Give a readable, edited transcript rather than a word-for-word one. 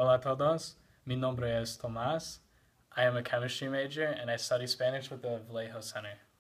Hola a todos. Mi nombre es Tomás. I am a chemistry major and I study Spanish with the Vallejo Center.